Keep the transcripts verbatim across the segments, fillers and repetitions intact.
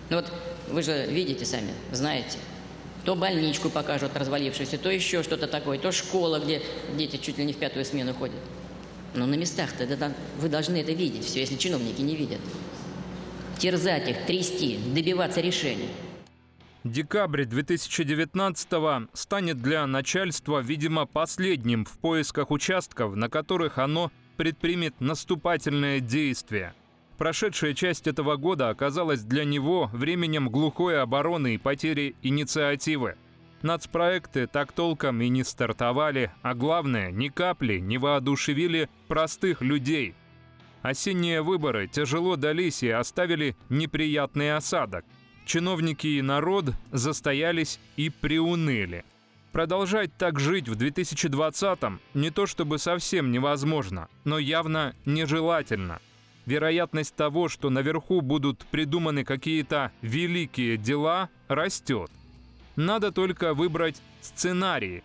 Ну вот вы же видите сами, знаете. То больничку покажут развалившуюся, то еще что-то такое, то школа, где дети чуть ли не в пятую смену ходят. Но на местах-то это, вы должны это видеть все, если чиновники не видят. Терзать их, трясти, добиваться решений. Декабрь две тысячи девятнадцатого станет для начальства, видимо, последним в поисках участков, на которых оно предпримет наступательное действие. Прошедшая часть этого года оказалась для него временем глухой обороны и потери инициативы. Нацпроекты так толком и не стартовали, а главное, ни капли не воодушевили простых людей. Осенние выборы тяжело дались и оставили неприятный осадок. Чиновники и народ застоялись и приуныли. Продолжать так жить в две тысячи двадцатом не то чтобы совсем невозможно, но явно нежелательно. Вероятность того, что наверху будут придуманы какие-то великие дела, растет. Надо только выбрать сценарии.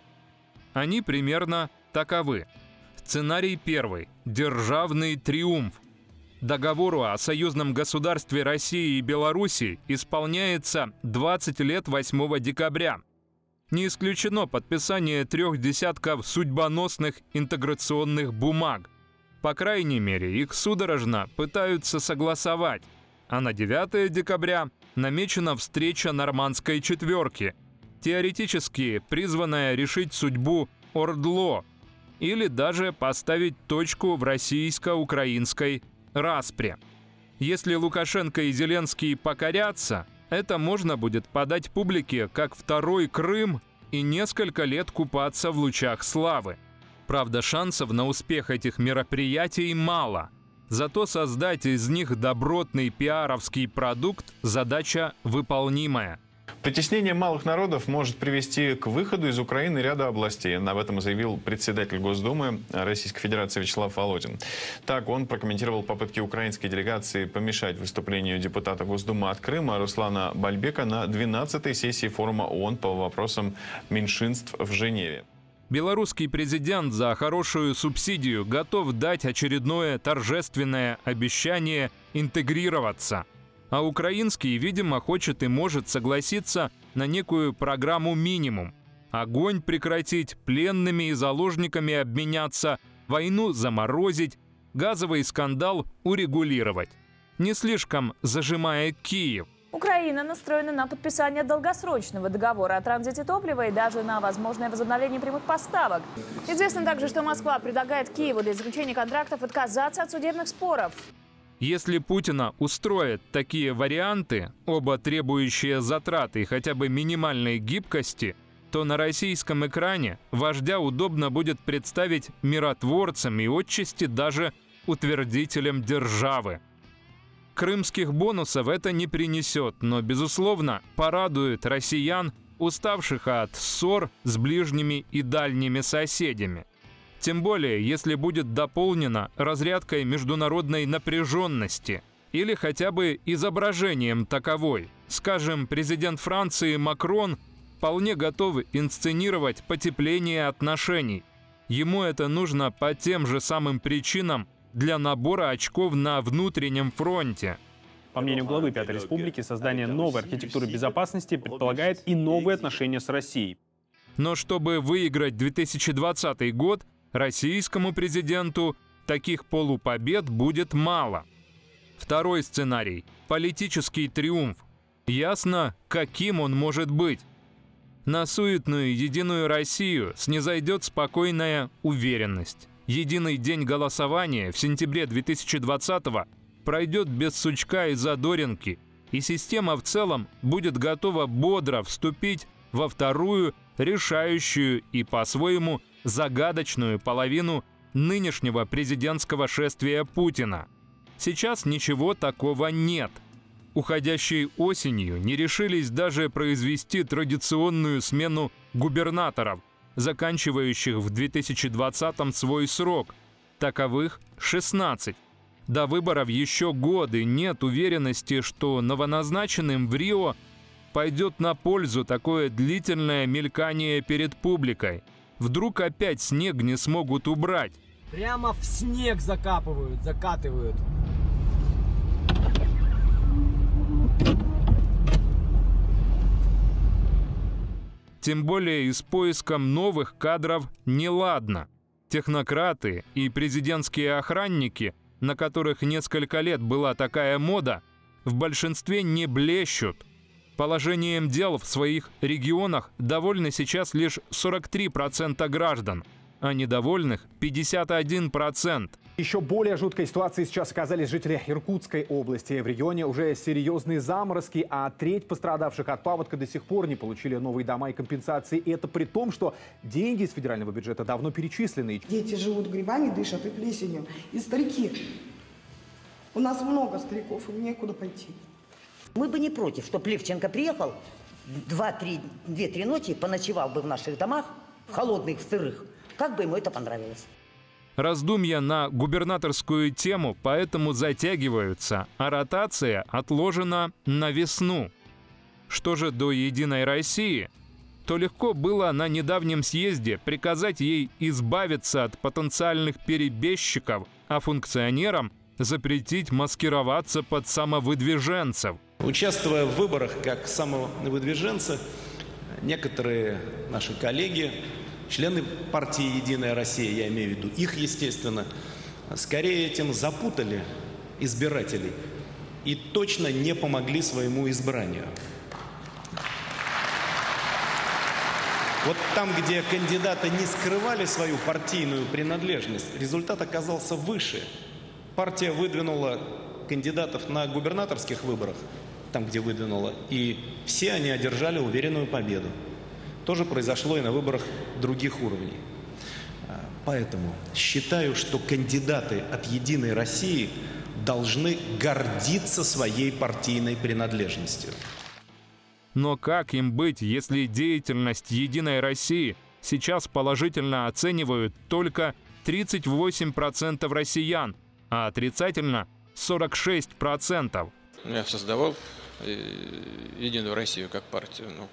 Они примерно таковы. Сценарий первый – державный триумф. Договору о союзном государстве России и Беларуси исполняется двадцать лет восьмого декабря. Не исключено подписание трех десятков судьбоносных интеграционных бумаг. По крайней мере, их судорожно пытаются согласовать. А на девятое декабря намечена встреча нормандской четверки, теоретически призванная решить судьбу ОРДЛО или даже поставить точку в российско-украинской распре. Если Лукашенко и Зеленский покорятся, это можно будет подать публике как второй Крым и несколько лет купаться в лучах славы. Правда, шансов на успех этих мероприятий мало. Зато создать из них добротный пиаровский продукт – задача выполнимая. Притеснение малых народов может привести к выходу из Украины ряда областей. Об этом заявил председатель Госдумы Российской Федерации Вячеслав Володин. Так он прокомментировал попытки украинской делегации помешать выступлению депутата Госдумы от Крыма Руслана Бальбека на двенадцатой сессии форума ООН по вопросам меньшинств в Женеве. Белорусский президент за хорошую субсидию готов дать очередное торжественное обещание интегрироваться. А украинский, видимо, хочет и может согласиться на некую программу минимум. Огонь прекратить, пленными и заложниками обменяться, войну заморозить, газовый скандал урегулировать. Не слишком зажимая Киев. Украина настроена на подписание долгосрочного договора о транзите топлива и даже на возможное возобновление прямых поставок. Известно также, что Москва предлагает Киеву для заключения контрактов отказаться от судебных споров. Если Путина устроят такие варианты, оба требующие затраты и хотя бы минимальной гибкости, то на российском экране вождя удобно будет представить миротворцем и отчасти даже утвердителем державы. Крымских бонусов это не принесет, но, безусловно, порадует россиян, уставших от ссор с ближними и дальними соседями. Тем более, если будет дополнено разрядкой международной напряженности или хотя бы изображением таковой. Скажем, президент Франции Макрон вполне готов инсценировать потепление отношений. Ему это нужно по тем же самым причинам для набора очков на внутреннем фронте. По мнению главы Пятой Республики, создание новой архитектуры безопасности предполагает и новые отношения с Россией. Но чтобы выиграть две тысячи двадцатый год, российскому президенту таких полупобед будет мало. Второй сценарий – политический триумф. Ясно, каким он может быть. На суетную единую Россию снизойдет спокойная уверенность. Единый день голосования в сентябре две тысячи двадцатого пройдет без сучка и задоринки, и система в целом будет готова бодро вступить во вторую, решающую и по-своему загадочную половину нынешнего президентского шествия Путина. Сейчас ничего такого нет. Уходящей осенью не решились даже произвести традиционную смену губернаторов, заканчивающих в две тысячи двадцатом свой срок. Таковых шестнадцать. До выборов еще годы, нет уверенности, что новоназначенным в Рио пойдет на пользу такое длительное мелькание перед публикой. Вдруг опять снег не смогут убрать. Прямо в снег закапывают, закатывают. Тем более и с поиском новых кадров неладно. Технократы и президентские охранники, на которых несколько лет была такая мода, в большинстве не блещут. Положением дел в своих регионах довольны сейчас лишь сорок три процента граждан, а недовольных – пятьдесят один процент. Еще более жуткой ситуации сейчас оказались жители Иркутской области. В регионе уже серьезные заморозки, а треть пострадавших от паводка до сих пор не получили новые дома и компенсации. И это при том, что деньги из федерального бюджета давно перечислены. Дети живут грибами, дышат и плесенью. И старики. У нас много стариков, им некуда пойти. Мы бы не против, чтобы Левченко приехал, две-три ночи поночевал бы в наших домах, в холодных, в сырых. Как бы ему это понравилось. Раздумья на губернаторскую тему поэтому затягиваются, а ротация отложена на весну. Что же до «Единой России», то легко было на недавнем съезде приказать ей избавиться от потенциальных перебежчиков, а функционерам запретить маскироваться под самовыдвиженцев. Участвуя в выборах как самовыдвиженцы, некоторые наши коллеги, члены партии «Единая Россия», я имею в виду их, естественно, скорее этим запутали избирателей и точно не помогли своему избранию. Вот там, где кандидаты не скрывали свою партийную принадлежность, результат оказался выше. Партия выдвинула кандидатов на губернаторских выборах, там, где выдвинула, и все они одержали уверенную победу. То же произошло и на выборах других уровней. Поэтому считаю, что кандидаты от «Единой России» должны гордиться своей партийной принадлежностью. Но как им быть, если деятельность «Единой России» сейчас положительно оценивают только тридцать восемь процентов россиян, а отрицательно сорок шесть процентов? Я создавал «Единую Россию» как партию. Ну,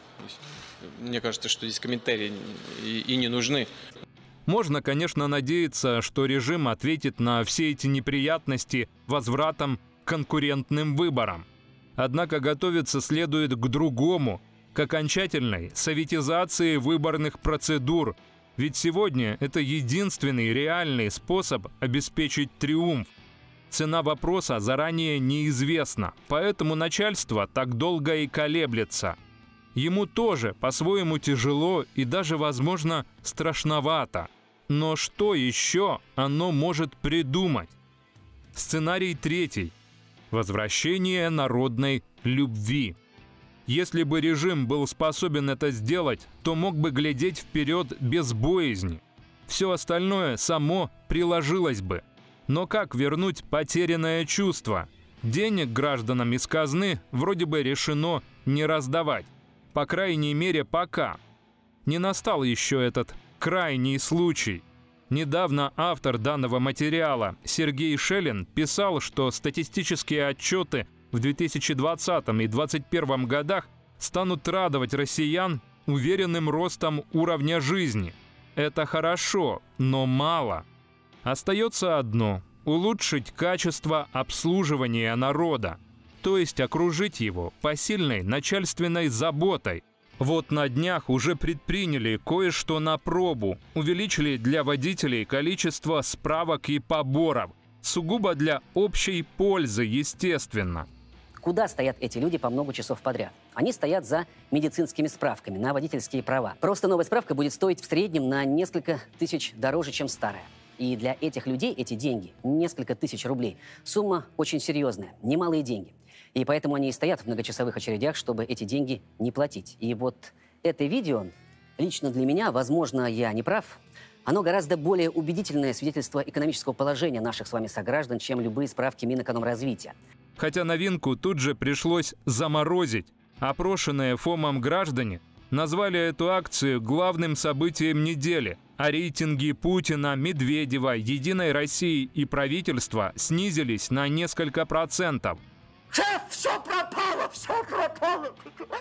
мне кажется, что здесь комментарии и, и не нужны. Можно, конечно, надеяться, что режим ответит на все эти неприятности возвратом к конкурентным выборам. Однако готовиться следует к другому, к окончательной советизации выборных процедур. Ведь сегодня это единственный реальный способ обеспечить триумф. Цена вопроса заранее неизвестна, поэтому начальство так долго и колеблется. Ему тоже по-своему тяжело и даже, возможно, страшновато. Но что еще оно может придумать? Сценарий третий. Возвращение народной любви. Если бы режим был способен это сделать, то мог бы глядеть вперед без боязни. Все остальное само приложилось бы. Но как вернуть потерянное чувство? Денег гражданам из казны вроде бы решено не раздавать. По крайней мере, пока. Не настал еще этот крайний случай. Недавно автор данного материала Сергей Шелин писал, что статистические отчеты в две тысячи двадцатом и две тысячи двадцать первом годах станут радовать россиян уверенным ростом уровня жизни. Это хорошо, но мало. Остается одно – улучшить качество обслуживания народа, то есть окружить его посильной начальственной заботой. Вот на днях уже предприняли кое-что на пробу, увеличили для водителей количество справок и поборов, сугубо для общей пользы, естественно. Куда стоят эти люди по много часов подряд? Они стоят за медицинскими справками на водительские права. Просто новая справка будет стоить в среднем на несколько тысяч дороже, чем старая. И для этих людей эти деньги, несколько тысяч рублей, сумма очень серьезная, немалые деньги. И поэтому они и стоят в многочасовых очередях, чтобы эти деньги не платить. И вот это видео, лично для меня, возможно, я не прав, оно гораздо более убедительное свидетельство экономического положения наших с вами сограждан, чем любые справки Минэкономразвития. Хотя новинку тут же пришлось заморозить. Опрошенные ФОМом граждане назвали эту акцию главным событием недели, а рейтинги Путина, Медведева, Единой России и правительства снизились на несколько процентов. Шеф, все пропало, все пропало.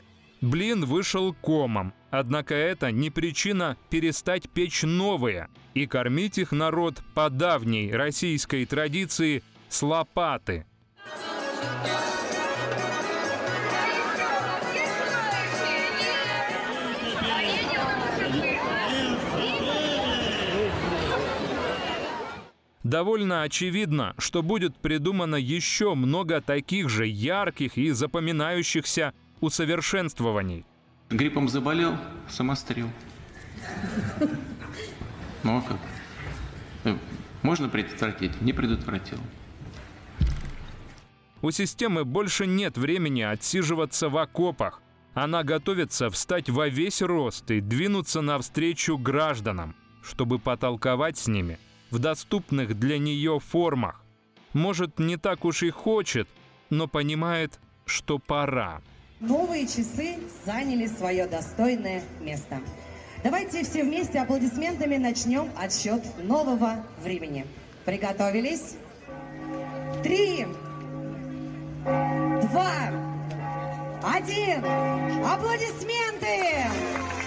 Блин вышел комом, однако это не причина перестать печь новые и кормить их народ по давней российской традиции с лопаты. Довольно очевидно, что будет придумано еще много таких же ярких и запоминающихся усовершенствований. Гриппом заболел, самострел. Ну а как? Можно предотвратить? Не предотвратил. У системы больше нет времени отсиживаться в окопах. Она готовится встать во весь рост и двинуться навстречу гражданам, чтобы потолковать с ними в доступных для нее формах. Может, не так уж и хочет, но понимает, что пора. Новые часы заняли свое достойное место. Давайте все вместе аплодисментами начнем отсчет нового времени. Приготовились? Три, два, один. Аплодисменты!